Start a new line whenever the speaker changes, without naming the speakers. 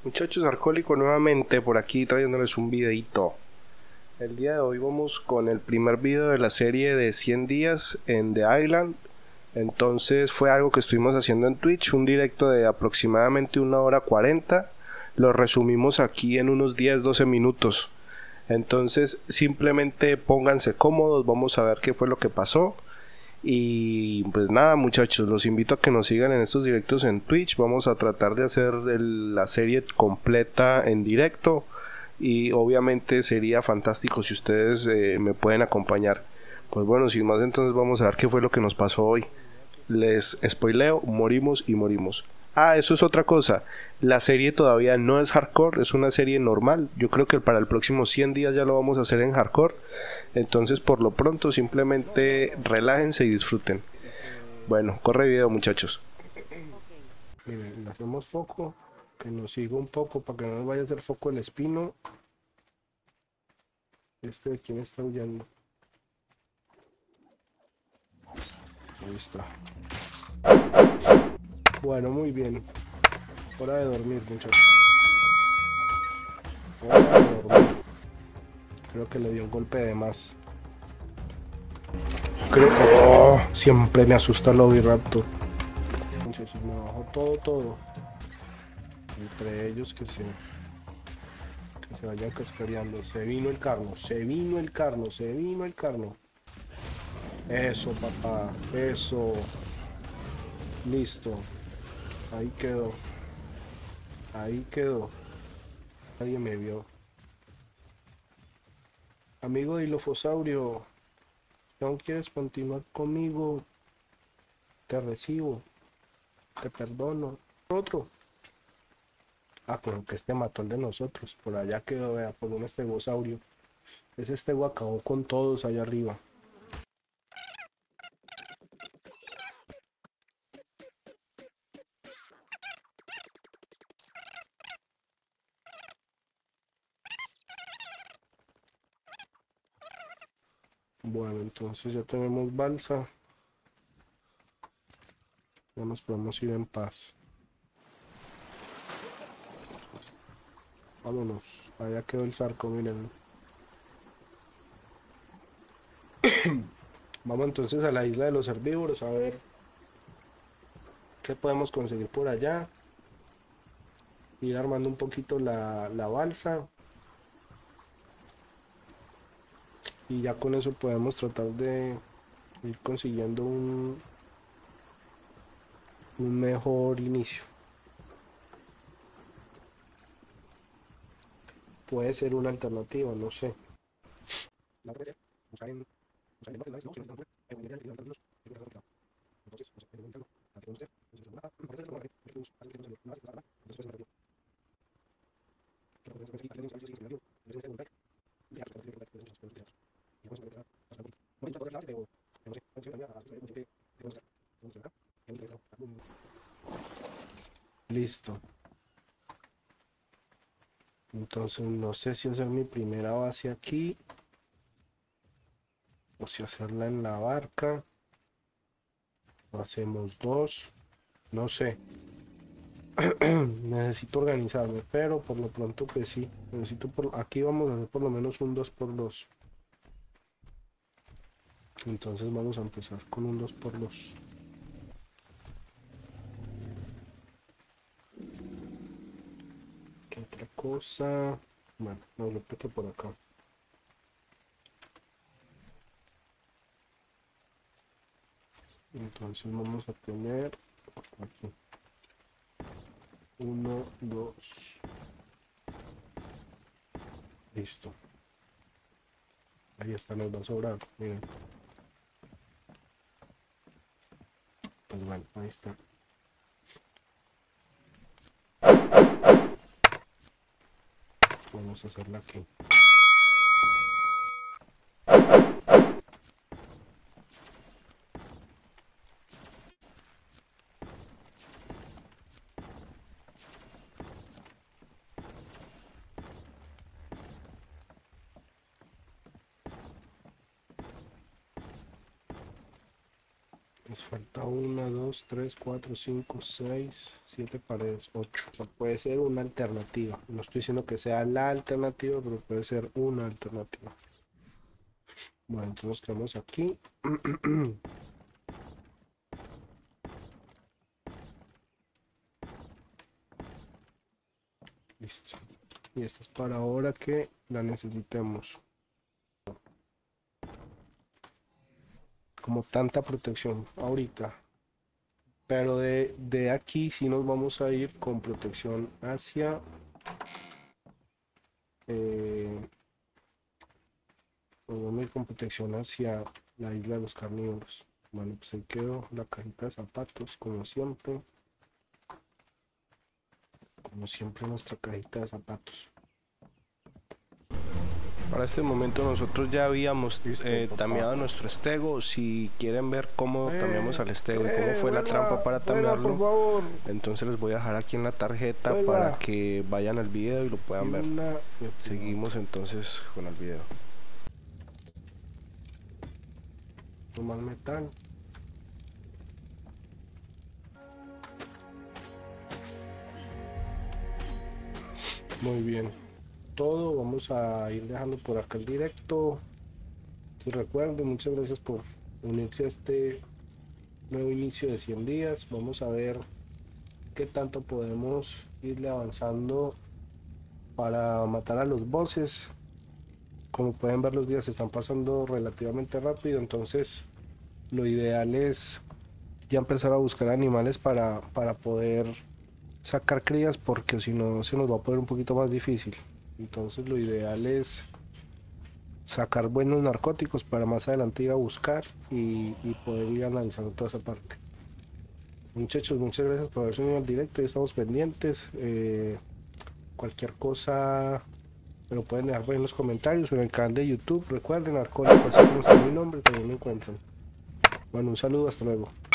Muchachos, Arcólico nuevamente por aquí trayéndoles un videito. El día de hoy vamos con el primer video de la serie de 100 días en The Island. Entonces fue algo que estuvimos haciendo en Twitch, un directo de aproximadamente 1 hora 40. Lo resumimos aquí en unos 10-12 minutos. Entonces simplemente pónganse cómodos, vamos a ver qué fue lo que pasó. Y pues nada, muchachos, los invito a que nos sigan en estos directos en Twitch. Vamos a tratar de hacer la serie completa en directo. Y obviamente sería fantástico si ustedes me pueden acompañar. Pues bueno, sin más, entonces vamos a ver qué fue lo que nos pasó hoy. Les spoileo, morimos y morimos. Ah, eso es otra cosa. La serie todavía no es hardcore, es una serie normal. Yo creo que para el próximo 100 días ya lo vamos a hacer en hardcore. Entonces, por lo pronto, simplemente relájense y disfruten. Bueno, corre video, muchachos. Miren, le hacemos foco, que nos siga un poco para que no nos vaya a hacer foco el espino. ¿De quién está huyendo? Ahí está. Bueno, muy bien. Hora de dormir, muchachos. Hora de dormir. Creo que le dio un golpe de más. Creo que... Oh, siempre me asusta el Oviraptor. Muchachos, me bajó todo. Entre ellos que se vayan cascareando. Se vino el Carno. Eso, papá. Eso. Listo. Ahí quedó. Nadie me vio. Amigo Dilofosaurio, si aún quieres continuar conmigo, te recibo. Te perdono. Otro. Ah, pero que este mató el de nosotros. Por allá quedó, vea, por un estegosaurio. Ese estego acabó con todos allá arriba. Bueno, entonces ya tenemos balsa. Ya nos podemos ir en paz. Vámonos. Allá quedó el Zarco, miren. Vamos entonces a la isla de los herbívoros a ver qué podemos conseguir por allá. Ir armando un poquito la balsa. Y ya con eso podemos tratar de ir consiguiendo un mejor inicio. Puede ser una alternativa, no sé. Listo. Entonces no sé si hacer mi primera base aquí o si hacerla en la barca. O hacemos dos. No sé. Necesito organizarme, pero por lo pronto pues sí. Aquí vamos a hacer por lo menos un 2x2. Entonces vamos a empezar con un 2x2. ¿Qué otra cosa? Bueno, no lo peto por acá. Entonces vamos a tener aquí 1, 2. Listo. Ahí está, nos va a sobrar. Miren. Pues bueno, ahí está. Vamos a hacerla aquí. Nos falta 1, 2, 3, 4, 5, 6, 7 paredes, 8. O sea, puede ser una alternativa. No estoy diciendo que sea la alternativa, pero puede ser una alternativa. Bueno, entonces nos quedamos aquí. Listo. Y esta es para ahora que la necesitemos. Como tanta protección ahorita. Pero de aquí sí nos vamos a ir con protección hacia nos vamos a ir con protección hacia la isla de los carnívoros. Bueno, pues ahí quedó la cajita de zapatos, como siempre. Como siempre nuestra cajita de zapatos. Para este momento nosotros ya habíamos tameado nuestro estego. Si quieren ver cómo tameamos al estego y cómo fue la trampa para tamearlo, entonces les voy a dejar aquí en la tarjeta para que vayan al video y lo puedan ver. Seguimos entonces con el video. Tomar metal. Muy bien. Todo, vamos a ir dejando por acá el directo. Si recuerden, muchas gracias por unirse a este nuevo inicio de 100 días. Vamos a ver qué tanto podemos irle avanzando para matar a los bosses. Como pueden ver, los días se están pasando relativamente rápido, entonces lo ideal es ya empezar a buscar animales para poder sacar crías, porque si no se nos va a poner un poquito más difícil. Entonces lo ideal es sacar buenos narcóticos para más adelante ir a buscar y poder ir analizando toda esa parte. Muchachos, muchas gracias por haberse unido al directo, ya estamos pendientes. Cualquier cosa me lo pueden dejar en los comentarios o en el canal de YouTube. Recuerden, Arcólico, así como está mi nombre, también lo encuentran. Bueno, un saludo, hasta luego.